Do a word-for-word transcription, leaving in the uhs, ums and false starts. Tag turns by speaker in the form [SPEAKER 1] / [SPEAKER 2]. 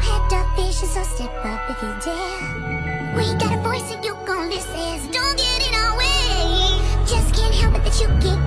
[SPEAKER 1] head up vision, so step up if you dare. We got a voice and you gon' listen, so don't get in our way. Just can't help it that you get